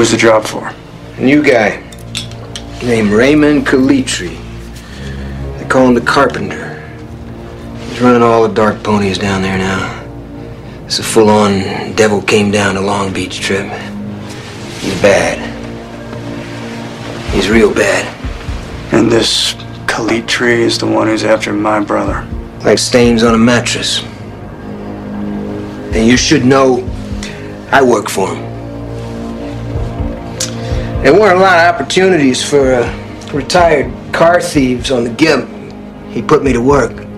was the job for? A new guy named Raymond Calitri. They call him the Carpenter. He's running all the dark ponies down there now. It's a full-on devil came down to Long Beach trip. He's bad. He's real bad. And this Calitri is the one who's after my brother. Like stains on a mattress. And you should know I work for him. There weren't a lot of opportunities for retired car thieves on the Gimp. He put me to work.